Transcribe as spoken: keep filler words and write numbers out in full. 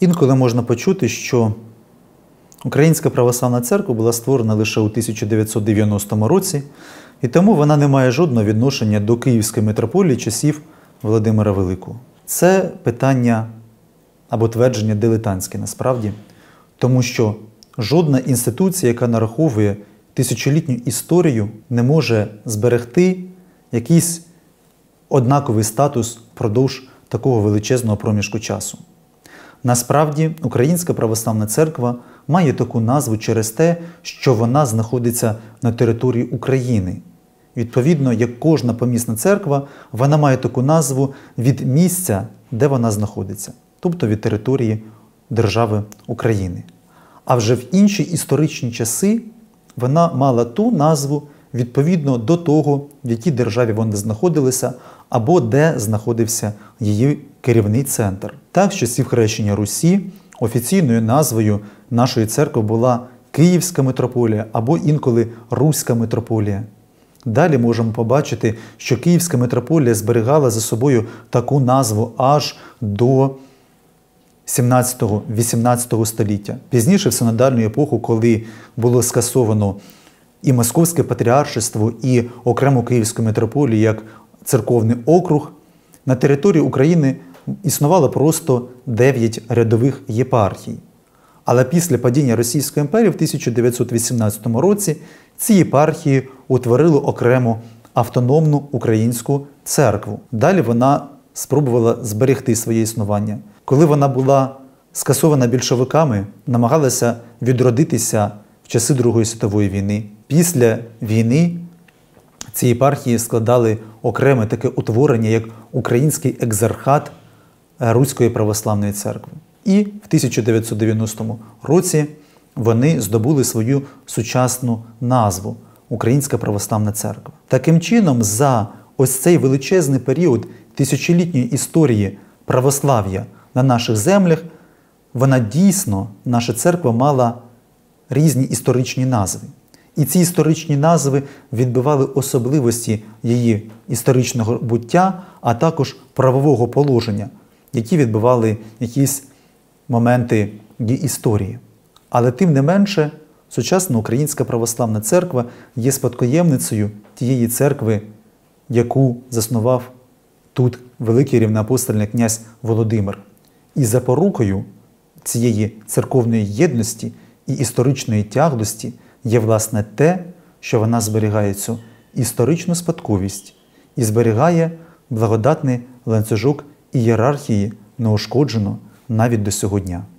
Інколи можна почути, що Українська Православна Церква була створена лише у тисяча дев'ятсот дев'яностому році, і тому вона не має жодного відношення до Київської митрополії часів Володимира Великого. Це питання або твердження дилетантське насправді, тому що жодна інституція, яка нараховує тисячолітню історію, не може зберегти якийсь однаковий статус впродовж такого величезного проміжку часу. Насправді, Українська Православна Церква має таку назву через те, що вона знаходиться на території України. Відповідно, як кожна помісна церква, вона має таку назву від місця, де вона знаходиться, тобто від території держави України. А вже в інші історичні часи вона мала ту назву відповідно до того, в якій державі вона знаходилася, або де знаходився її керівний центр. Так, з часів хрещення Русі офіційною назвою нашої церкви була Київська митрополія або інколи Руська митрополія. Далі можемо побачити, що Київська митрополія зберігала за собою таку назву аж до сімнадцятого-вісімнадцятого століття. Пізніше, в синодальну епоху, коли було скасовано і Московське патріаршество, і окрему Київську митрополію як церковний округ, на території України існувало просто дев'ять рядових єпархій. Але після падіння Російської імперії в тисяча дев'ятсот вісімнадцятому році ці єпархії утворили окрему автономну українську церкву. Далі вона спробувала зберегти своє існування. Коли вона була скасована більшовиками, намагалася відродитися в часи Другої світової війни. Після війни ці єпархії складали окреме таке утворення, як Український екзархат Руської Православної Церкви. І в тисяча дев'ятсот дев'яностому році вони здобули свою сучасну назву – Українська Православна Церква. Таким чином, за ось цей величезний період тисячолітньої історії православ'я на наших землях, вона дійсно, наша церква, мала різні історичні назви. І ці історичні назви відбивали особливості її історичного буття, а також правового положення, які відбивали якісь моменти її історії. Але тим не менше, сучасна Українська Православна Церква є спадкоємницею тієї церкви, яку заснував тут великий рівноапостольний князь Володимир. І запорукою цієї церковної єдності і історичної тяглості є, власне, те, що вона зберігає цю історичну спадковість і зберігає благодатний ланцюжок ієрархії неушкоджено навіть до сього дня.